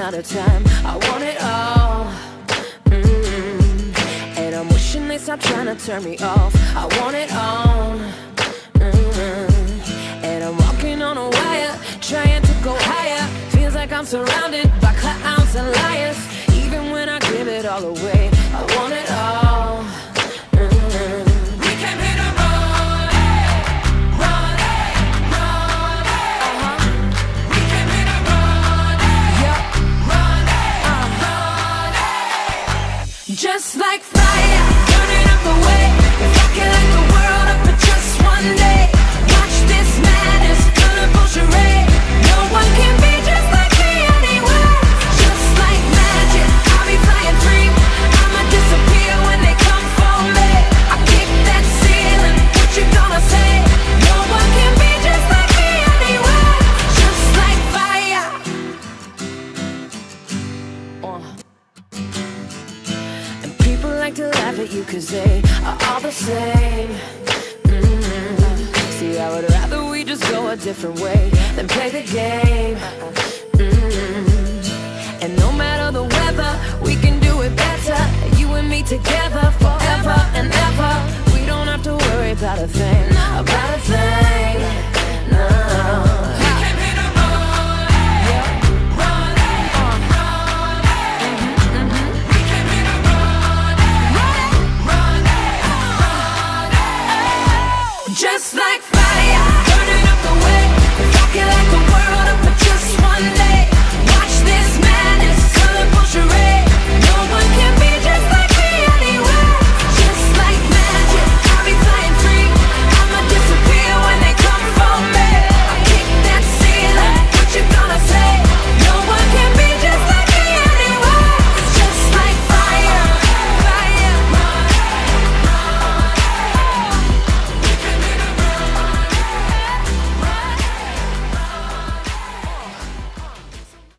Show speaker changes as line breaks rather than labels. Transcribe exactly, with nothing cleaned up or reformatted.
out of time. I want it all. Mm-hmm. And I'm wishing they stop trying to turn me off. I want it all. Mm-hmm. And I'm walking on a wire, trying to go higher. Feels like I'm surrounded by clowns and liars. Even when I give it all away, I want it all. Mm-hmm. We came here to run, run, run. Uh-huh. We came here to run, yep. Run, uh-huh. Just like fire, burning up the way. If I can light the world up for just one day, watch this madness, colorful charade. No one can be just like me anywhere. Just like magic, I'll be flying free. I'ma disappear when they come for me. I kick that ceiling, what you gonna say? No one can be just like me anywhere. Just like fire. uh. And people like to laugh at you cause they are all the same. Mm-hmm. See, I would rather we just go a different way than play the game. Mm-hmm. And no matter the weather, we can do it better. You and me together forever and ever. We don't have to worry about a thing, about a thing, no. We came here to run, yeah. Run, uh. run, mm-hmm, mm-hmm. We came here to run, run, run, run. Just like